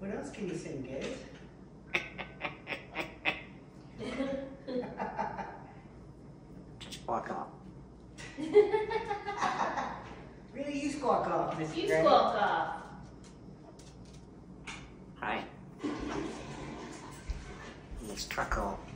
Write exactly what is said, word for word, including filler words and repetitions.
What else can you sing, Giz? Just squawk off. Really, you squawk off, Mister You Gray. squawk off. Right. This truck will